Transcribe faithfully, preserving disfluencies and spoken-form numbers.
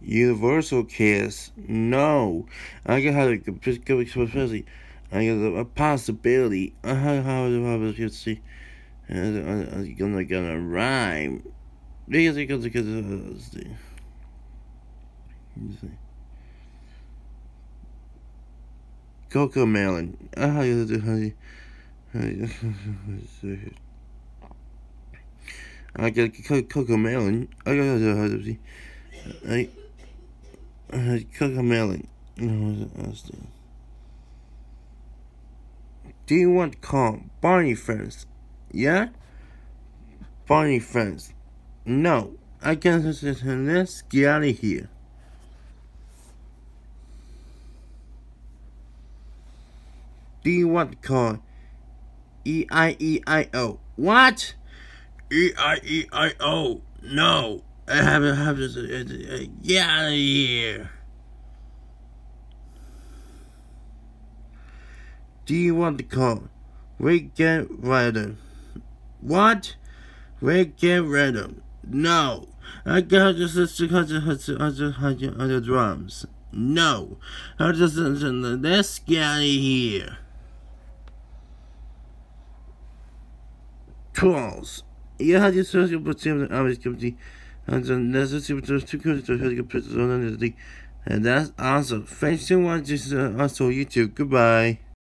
Universal case. No. I got how to especially I got a possibility. I have how to see. I'm gonna gonna rhyme. Because because because let's see. Let's see. Cocoa melon. I how you do how you I got cocoa melon. I got how to see. I uh, cocoa melon. No, let's see. Do you want to call Barney friends? Yeah? Barney friends. No. I can't let's get out of here. Do you want to call E I E I O? What? E I E I O. No. I have to have this. Uh, get out of here. Do you want to call Rick Get Rider? What? Rick Get Rider? No. I got just to cut the drums. No. I just let's get out of here. Trolls. You had your social potential always committee and the necessary to to and that's awesome. Thanks so much. Also, YouTube. Goodbye.